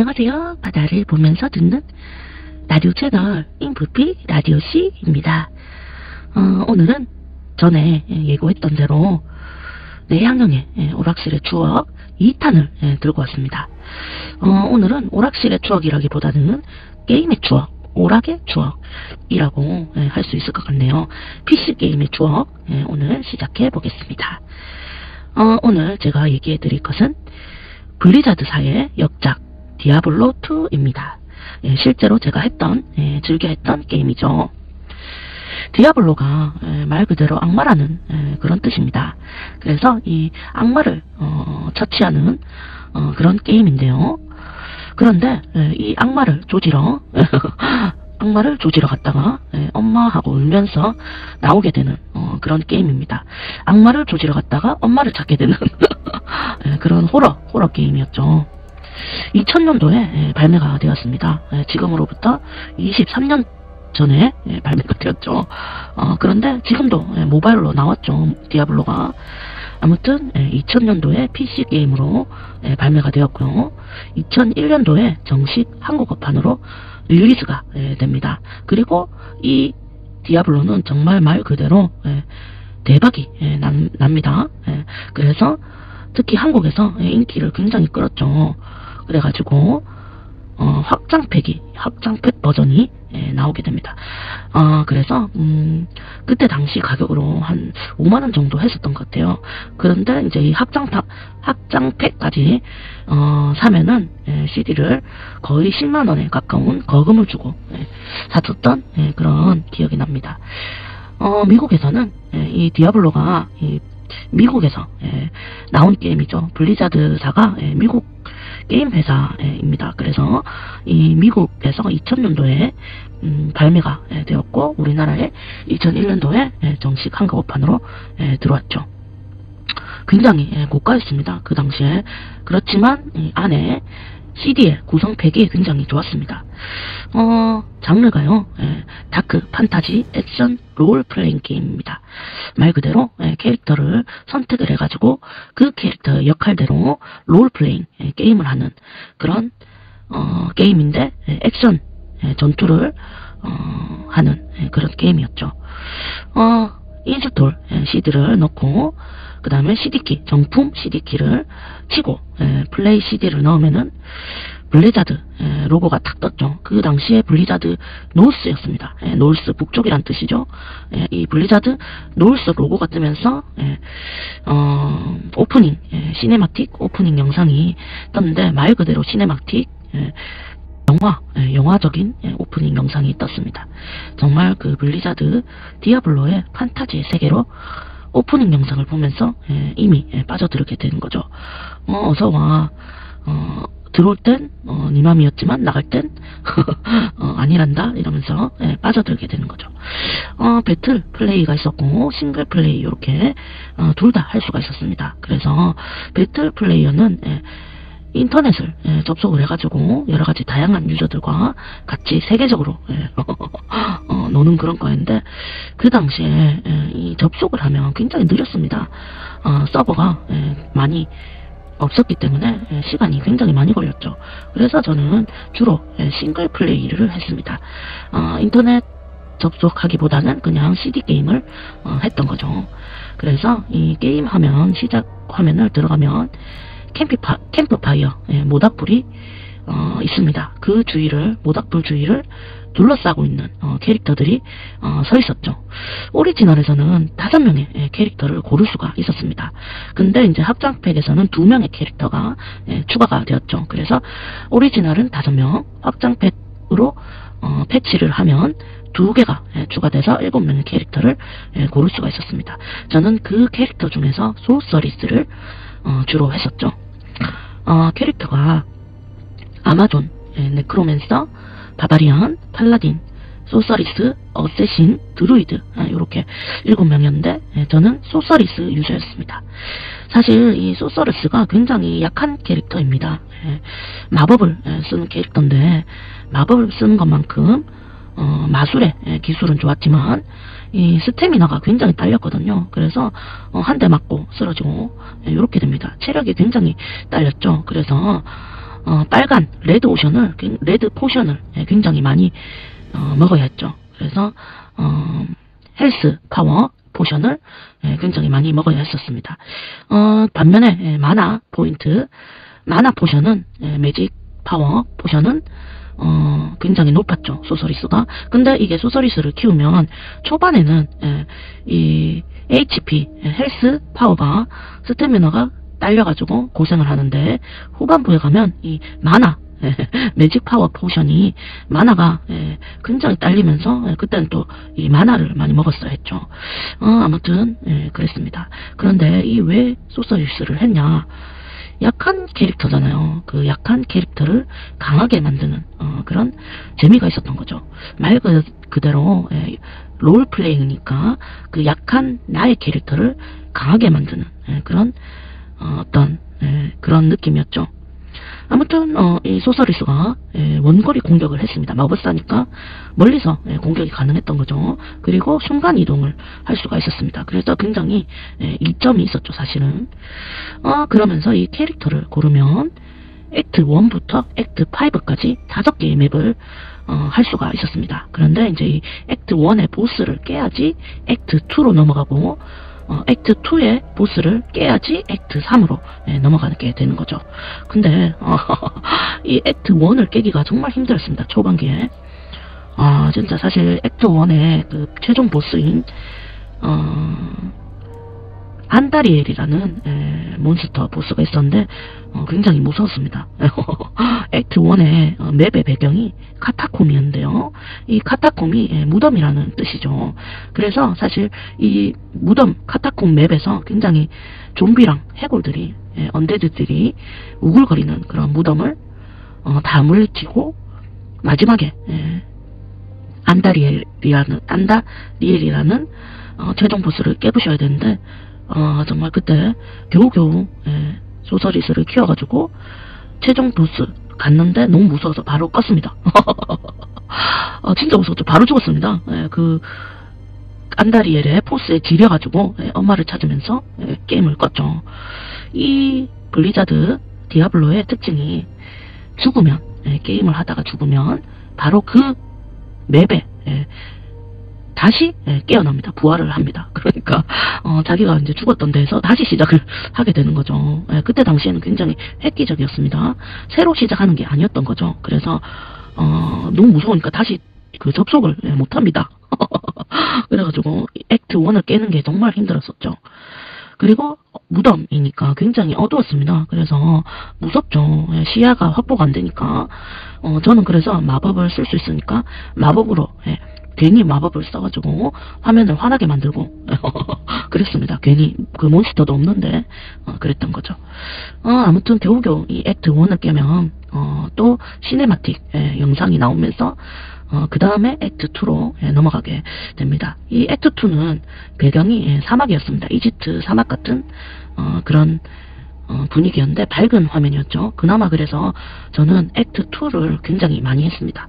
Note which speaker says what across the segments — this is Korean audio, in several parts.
Speaker 1: 안녕하세요. 바다를 보면서 듣는 라디오 채널 인프피 라디오씨입니다. 오늘은 전에 예고했던 대로 내향형의 오락실의 추억 2탄을 들고 왔습니다. 오늘은 오락실의 추억이라기보다는 게임의 추억, 오락의 추억이라고 할 수 있을 것 같네요. PC 게임의 추억 오늘 시작해 보겠습니다. 오늘 제가 얘기해 드릴 것은 블리자드사의 역작 디아블로2입니다. 실제로 제가 즐겨 했던 게임이죠. 디아블로가 말 그대로 악마라는 그런 뜻입니다. 그래서 이 악마를 처치하는 그런 게임인데요. 그런데 이 악마를 조지러 갔다가 엄마하고 울면서 나오게 되는 그런 게임입니다. 악마를 조지러 갔다가 엄마를 찾게 되는 그런 호러 게임이었죠. 2000년도에 발매가 되었습니다. 지금으로부터 23년 전에 발매가 되었죠. 그런데 지금도 모바일로 나왔죠. 디아블로가. 아무튼 2000년도에 PC 게임으로 발매가 되었고요. 2001년도에 정식 한국어판으로 릴리즈가 됩니다. 그리고 이 디아블로는 정말 말 그대로 대박이 납니다. 그래서 특히 한국에서 인기를 굉장히 끌었죠. 그래가지고 확장팩 버전이 나오게 됩니다. 그래서 그때 당시 가격으로 한 5만원 정도 했었던 것 같아요. 그런데 이제 이 확장팩까지 사면은 CD를 거의 10만원에 가까운 거금을 주고 샀었던 그런 기억이 납니다. 미국에서는 이 디아블로가 미국에서 나온 게임이죠. 블리자드사가 미국 게임 회사입니다. 그래서 이 미국에서 2000년도에 발매가 되었고 우리나라에 2001년도에 정식 한국어판으로 들어왔죠. 굉장히 고가였습니다. 그 당시에. 그렇지만 안에 CD의 구성팩이 굉장히 좋았습니다. 장르가요, 다크, 판타지, 액션, 롤플레잉 게임입니다. 말 그대로 캐릭터를 선택을 해가지고 그 캐릭터의 역할대로 롤플레잉 게임을 하는 그런 게임인데 액션 전투를 하는 그런 게임이었죠. 인스톨 CD를 넣고 그 다음에 CD키, 정품 CD키를 치고 플레이 CD를 넣으면은 블리자드 로고가 탁 떴죠. 그 당시에 블리자드 노스였습니다. 노스 북쪽이란 뜻이죠. 이 블리자드 노스 로고가 뜨면서 오프닝 시네마틱 오프닝 영상이 떴는데 말 그대로 시네마틱 영화적인 오프닝 영상이 떴습니다. 정말 그 블리자드 디아블로의 판타지의 세계로 오프닝 영상을 보면서 이미 빠져들게 되는 거죠. 어서와 들어올 땐 네 맘이었지만 나갈 땐 아니란다 이러면서 빠져들게 되는 거죠. 배틀 플레이가 있었고 싱글 플레이 이렇게 둘 다 할 수가 있었습니다. 그래서 배틀 플레이어는 인터넷을 접속을 해가지고 여러가지 다양한 유저들과 같이 세계적으로 노는 그런 거였는데 그 당시에 이 접속을 하면 굉장히 느렸습니다. 서버가 많이 없었기 때문에 시간이 굉장히 많이 걸렸죠. 그래서 저는 주로 싱글 플레이를 했습니다. 인터넷 접속하기보다는 그냥 CD 게임을 했던 거죠. 그래서 이 게임 화면 시작 화면을 들어가면 캠프파이어 모닥불이 있습니다. 그 주위를 모닥불 주위를 둘러싸고 있는 캐릭터들이 서 있었죠. 오리지널에서는 5명의 캐릭터를 고를 수가 있었습니다. 근데 이제 확장팩에서는 2명의 캐릭터가 추가가 되었죠. 그래서 오리지널은 5명, 확장팩으로 패치를 하면 2개가 추가돼서 7명의 캐릭터를 고를 수가 있었습니다. 저는 그 캐릭터 중에서 소서리스를 주로 했었죠. 캐릭터가 아마존, 네크로맨서, 바바리안, 팔라딘, 소서리스, 어세신, 드루이드 이렇게 7명이었는데 저는 소서리스 유저였습니다. 사실 이 소서리스가 굉장히 약한 캐릭터입니다. 마법을 쓰는 캐릭터인데 마법을 쓰는 것만큼 마술의 기술은 좋았지만 이 스태미나가 굉장히 딸렸거든요. 그래서 한 대 맞고 쓰러지고 이렇게 됩니다. 체력이 굉장히 딸렸죠. 그래서 빨간 레드 포션을 굉장히 많이 먹어야 했죠. 그래서 헬스 파워 포션을 굉장히 많이 먹어야 했었습니다. 반면에 마나 포션은 매직 파워 포션은 굉장히 높았죠. 소서리스가. 근데 이게 소서리스를 키우면 초반에는 이 HP 헬스 파워가 스태미너가 딸려가지고 고생을 하는데, 후반부에 가면 이 마나 매직 파워 포션이 마나가 굉장히 딸리면서 그때는 또 이 마나를 많이 먹었어야 했죠. 아무튼 그랬습니다. 그런데 이 왜 소서리스를 했냐, 약한 캐릭터잖아요. 그 약한 캐릭터를 강하게 만드는 그런 재미가 있었던 거죠. 말 그대로 롤플레잉이니까 그 약한 나의 캐릭터를 강하게 만드는 그런 어떤 그런 느낌이었죠. 아무튼 이 소서리스가 원거리 공격을 했습니다. 마법사니까 멀리서 공격이 가능했던 거죠. 그리고 순간 이동을 할 수가 있었습니다. 그래서 굉장히 이점이 있었죠, 사실은. 그러면서 이 캐릭터를 고르면 액트 1부터 액트 5까지 5개의 맵을 할 수가 있었습니다. 그런데 이제 이 액트 1의 보스를 깨야지 액트 2로 넘어가고, 액트 2의 보스를 깨야지 액트 3으로 넘어가게 되는 거죠. 근데 이 액트 1을 깨기가 정말 힘들었습니다. 초반기에. 진짜 사실 액트 1의 그 최종 보스인 안다리엘이라는 몬스터 보스가 있었는데 굉장히 무서웠습니다. 액트 1의 맵의 배경이 카타콤이었는데요. 이 카타콤이 무덤이라는 뜻이죠. 그래서 사실 이 무덤 카타콤 맵에서 굉장히 좀비랑 해골들이 언데드들이 우글거리는 그런 무덤을 다 물리치고 마지막에 안다리엘이라는 최종 보스를 깨부셔야 되는데, 정말 그때 겨우겨우 소서리스를 키워가지고 최종 보스 갔는데 너무 무서워서 바로 껐습니다. 진짜 무서웠죠. 바로 죽었습니다. 그 안다리엘의 포스에 지려가지고 엄마를 찾으면서 게임을 껐죠. 이 블리자드 디아블로의 특징이 죽으면, 게임을 하다가 죽으면 바로 그 맵에 다시 깨어납니다. 부활을 합니다. 그러니까 자기가 이제 죽었던 데에서 다시 시작을 하게 되는 거죠. 그때 당시에는 굉장히 획기적이었습니다. 새로 시작하는 게 아니었던 거죠. 그래서 너무 무서우니까 다시 그 접속을 못합니다. 그래가지고 액트 1을 깨는 게 정말 힘들었었죠. 그리고 무덤이니까 굉장히 어두웠습니다. 그래서 무섭죠. 시야가 확보가 안 되니까. 저는 그래서 마법을 쓸 수 있으니까 마법으로 괜히 마법을 써가지고 화면을 환하게 만들고 그랬습니다. 괜히 그 몬스터도 없는데 그랬던 거죠. 아무튼 겨우겨우 이 액트 1을 깨면 또 시네마틱 영상이 나오면서 그 다음에 액트 2로 넘어가게 됩니다. 이 액트 2는 배경이 사막이었습니다. 이집트 사막 같은 그런 분위기였는데 밝은 화면이었죠. 그나마 그래서 저는 액트 2를 굉장히 많이 했습니다.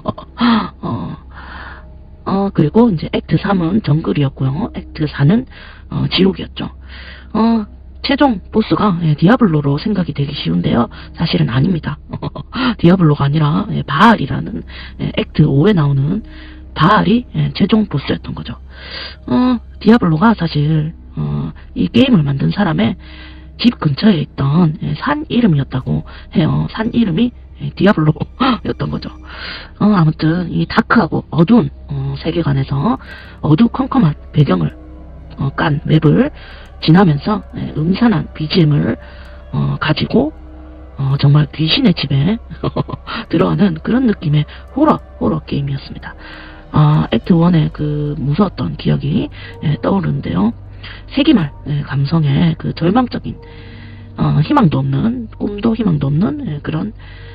Speaker 1: 그리고 이제 액트 3은 정글이었고요. 액트 4는 지옥이었죠. 최종 보스가 디아블로로 생각이 되기 쉬운데요. 사실은 아닙니다. 디아블로가 아니라 바알이라는 액트 5에 나오는 바알이 최종 보스였던 거죠. 디아블로가 사실 이 게임을 만든 사람의 집 근처에 있던 산 이름이었다고 해요. 산 이름이 디아블로였던 거죠. 아무튼 이 다크하고 어두운 세계관에서 어두컴컴한 배경을 깐 맵을 지나면서 음산한 BGM을 가지고 정말 귀신의 집에 들어가는 그런 느낌의 호러 게임이었습니다. 액트 1의 그 무서웠던 기억이 떠오르는데요. 세기말 감성의 그 절망적인 희망도 없는, 꿈도 희망도 없는 그런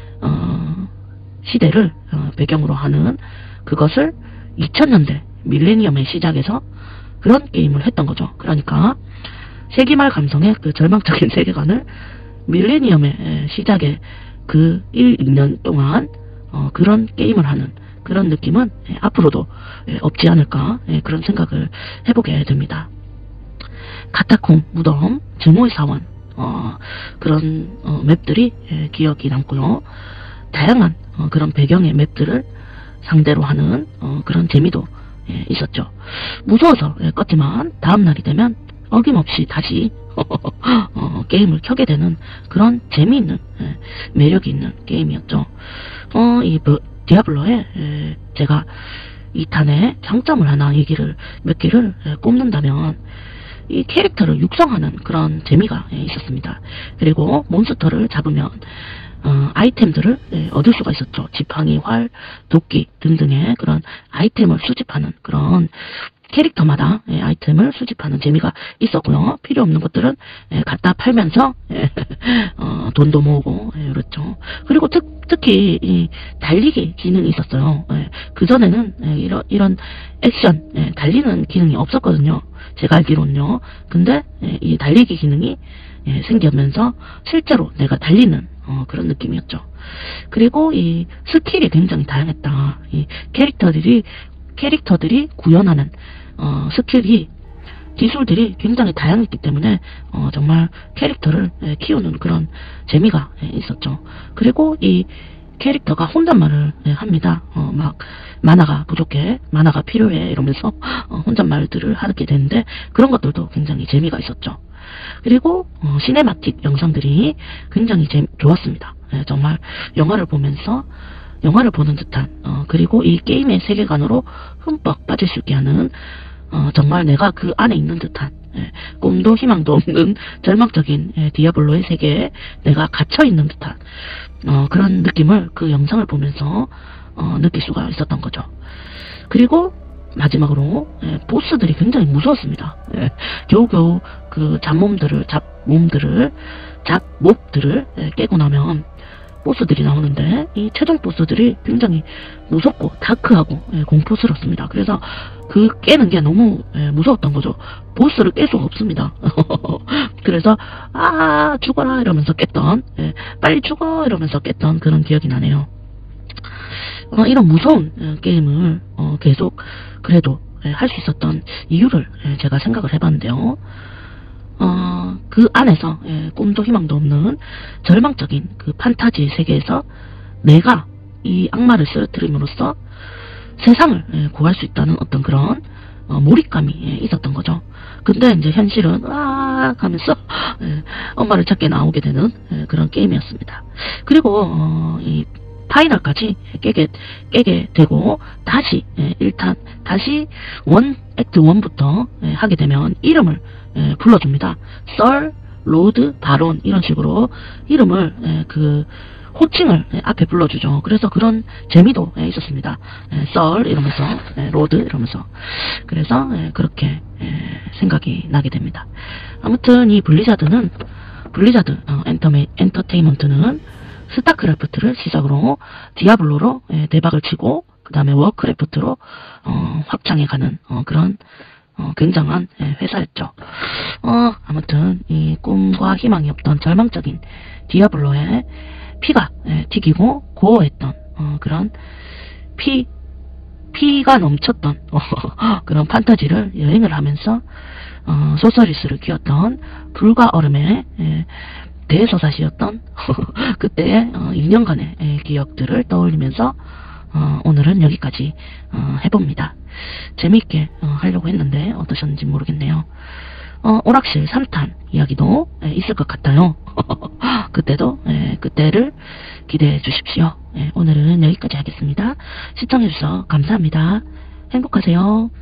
Speaker 1: 시대를 배경으로 하는, 그것을 2000년대 밀레니엄의 시작에서 그런 게임을 했던 거죠. 그러니까 세기말 감성의 그 절망적인 세계관을 밀레니엄의 시작에 그 1, 2년 동안 그런 게임을 하는 그런 느낌은 앞으로도 없지 않을까, 그런 생각을 해보게 됩니다. 카타콤 무덤, 증오의 사원, 그런 맵들이 기억이 남고요. 다양한 그런 배경의 맵들을 상대로 하는 그런 재미도 있었죠. 무서워서 껐지만 다음날이 되면 어김없이 다시 게임을 켜게 되는 그런 재미있는 매력이 있는 게임이었죠. 이 디아블로에 제가 2탄의 장점을 하나 몇 개를 꼽는다면 이 캐릭터를 육성하는 그런 재미가 있었습니다. 그리고 몬스터를 잡으면 아이템들을 얻을 수가 있었죠. 지팡이, 활, 도끼 등등의 그런 아이템을 수집하는 그런 캐릭터마다 아이템을 수집하는 재미가 있었고요. 필요 없는 것들은 갖다 팔면서 돈도 모으고 그렇죠. 그리고 특히 이 달리기 기능이 있었어요. 그전에는 이런 액션 달리는 기능이 없었거든요. 제가 알기로는요. 근데 이 달리기 기능이 생기면서 실제로 내가 달리는 그런 느낌이었죠. 그리고 이 스킬이 굉장히 다양했다. 이 캐릭터들이 구현하는 스킬이 기술들이 굉장히 다양했기 때문에 정말 캐릭터를 키우는 그런 재미가 있었죠. 그리고 이 캐릭터가 혼잣말을 합니다. 막 만화가 부족해, 만화가 필요해 이러면서 혼잣말들을 하게 되는데 그런 것들도 굉장히 재미가 있었죠. 그리고 시네마틱 영상들이 굉장히 좋았습니다. 정말 영화를 보면서 영화를 보는 듯한 그리고 이 게임의 세계관으로 흠뻑 빠질 수 있게 하는 정말 내가 그 안에 있는 듯한 꿈도 희망도 없는 절망적인 디아블로의 세계에 내가 갇혀있는 듯한 그런 느낌을 그 영상을 보면서 느낄 수가 있었던 거죠. 그리고 마지막으로 보스들이 굉장히 무서웠습니다. 겨우겨우 그 잡몹들을 깨고 나면 보스들이 나오는데 이 최종 보스들이 굉장히 무섭고 다크하고 공포스럽습니다. 그래서 그 깨는 게 너무 무서웠던 거죠. 보스를 깰 수가 없습니다. 그래서 죽어라 이러면서 깼던 빨리 죽어 이러면서 깼던 그런 기억이 나네요. 이런 무서운 게임을 계속 그래도 할 수 있었던 이유를 제가 생각을 해봤는데요. 그 안에서 꿈도 희망도 없는 절망적인 그 판타지 세계에서 내가 이 악마를 쓰러뜨림으로써 세상을 구할 수 있다는 어떤 그런 몰입감이 있었던 거죠. 근데 이제 현실은 하면서 엄마를 찾게 나오게 되는 그런 게임이었습니다. 그리고 이 파이널까지 깨게 되고 다시 1탄 다시 액트 1부터 하게 되면 이름을 불러줍니다. 썰, 로드, 바론 이런 식으로 이름을 그 호칭을 앞에 불러주죠. 그래서 그런 재미도 있었습니다. 썰 이러면서 로드 이러면서 그래서 그렇게 생각이 나게 됩니다. 아무튼 이 블리자드 엔터테인먼트는 스타크래프트를 시작으로 디아블로로 대박을 치고 그 다음에 워크래프트로 확장해가는 그런 굉장한 회사였죠. 아무튼 이 꿈과 희망이 없던 절망적인 디아블로에 피가 튀기고 고어했던 그런 피가 넘쳤던 그런 판타지를 여행을 하면서 소서리스를 키웠던 불과 얼음의 대서사시였던 그때의 2년간의 기억들을 떠올리면서 오늘은 여기까지 해봅니다. 재미있게 하려고 했는데 어떠셨는지 모르겠네요. 오락실 3탄 이야기도 있을 것 같아요. 그때를 기대해 주십시오. 오늘은 여기까지 하겠습니다. 시청해주셔서 감사합니다. 행복하세요.